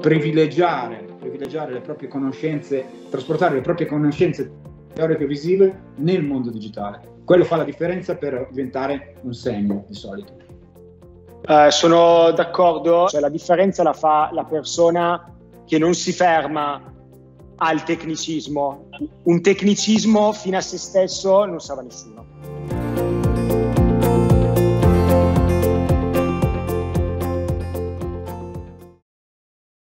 privilegiare le proprie conoscenze, trasportare le proprie conoscenze teoriche e visive nel mondo digitale. Quello fa la differenza per diventare un senior di solito. Sono d'accordo, cioè, la differenza la fa la persona che non si ferma al tecnicismo. Un tecnicismo fino a se stesso non serve a nessuno.